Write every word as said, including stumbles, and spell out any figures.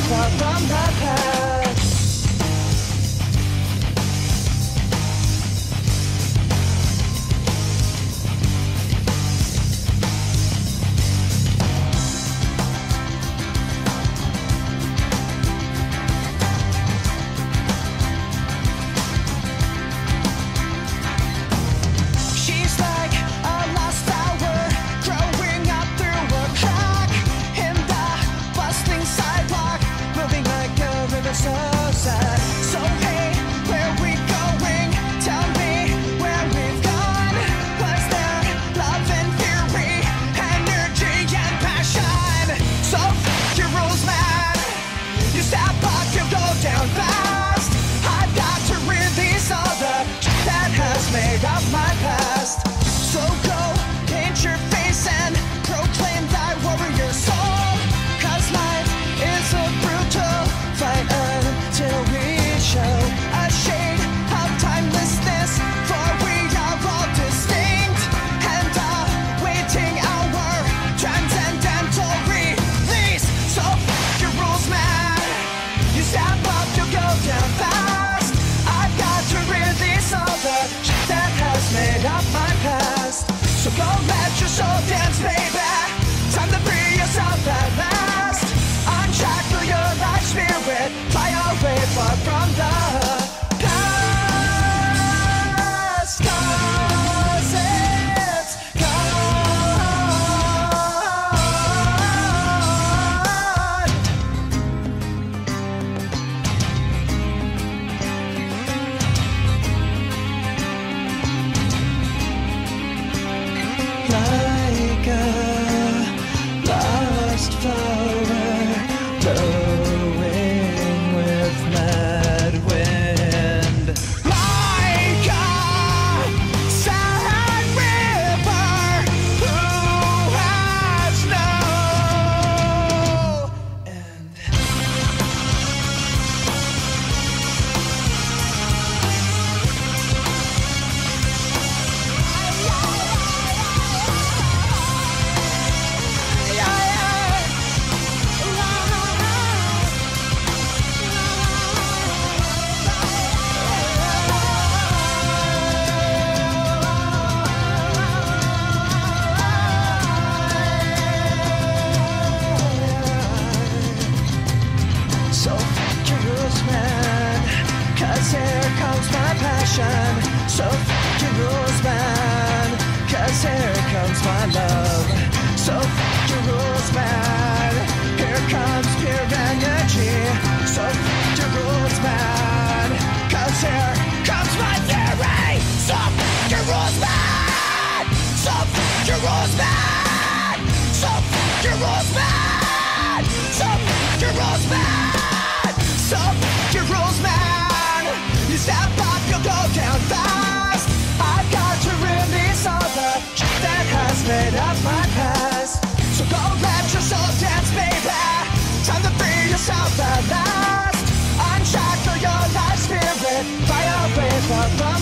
far from the past. She's like a lost flower growing up through a crack in the bustling sidewalk, moving like a river so sad. So hey, where we going? Tell me where we've gone. Was there love and fury, energy and passion? So f your rules, man. You step up, you go down fast. I've got to release all the shit that has made up my past. So go paint your face and proclaim thy warrior soul. Cause life is a brutal fight until we show a shade of timelessness. For we are all distinct and awaiting our transcendental release. So f your rules, man. You step up, you go down fast. I've got to release all the shit that has made up my past. So go let your soul dance, baby. Time to free yourself at last. Unshackle your life spirit. Fly away far from the past. 'Cause it's Like a lost flower blowing with mad wind. like a sad river who has no And So f your rules, man. Cause here comes my passion. So f your rules, man. Cause here comes my love. So f your rules, man. Here comes pure energy. So f your rules, man. Cause here comes my theory. So f your rules, man. So f your rules, man. So f your rules, man. So f your rules, man. So f your rules, man. You step up, you'll go down fast. I've got to release all the shit that has made up my past. So go let your soul dance, baby. Time to free yourself at last. Unshackle your life spirit. Fly away far from